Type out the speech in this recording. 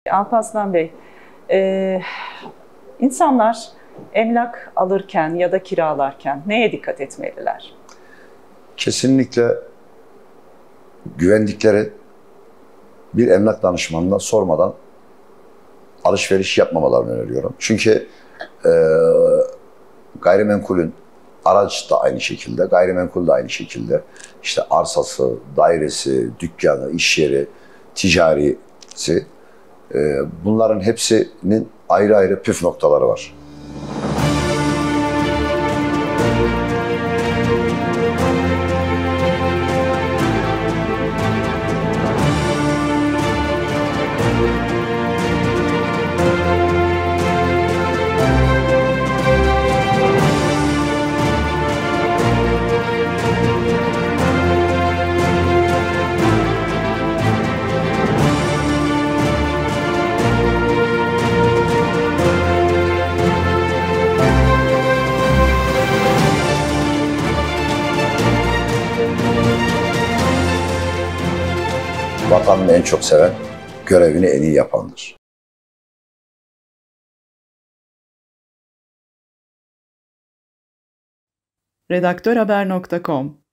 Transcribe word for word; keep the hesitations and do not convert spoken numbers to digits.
Alparslan Bey, e, insanlar emlak alırken ya da kiralarken neye dikkat etmeliler? Kesinlikle güvendikleri bir emlak danışmanına sormadan alışveriş yapmamalarını öneriyorum. Çünkü e, gayrimenkulün araç da aynı şekilde, gayrimenkul de aynı şekilde. İşte arsası, dairesi, dükkanı, iş yeri, ticarisi, e, bunların hepsinin ayrı ayrı püf noktaları var. Vatanını en çok seven, görevini en iyi yapandır. redaktörhaber nokta com